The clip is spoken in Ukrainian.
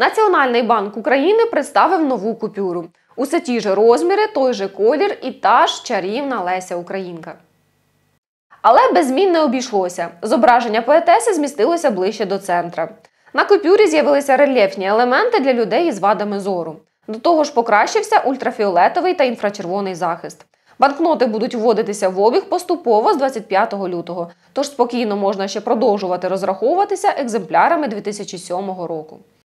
Національний банк України представив нову купюру. Усе ті ж розміри, той же колір і та ж чарівна Леся Українка. Але без змін не обійшлося. Зображення поетеси змістилося ближче до центра. На купюрі з'явилися рельєфні елементи для людей із вадами зору. До того ж покращився ультрафіолетовий та інфрачервоний захист. Банкноти будуть вводитися в обіг поступово з 25 лютого, тож спокійно можна ще продовжувати розраховуватися екземплярами 2007 року.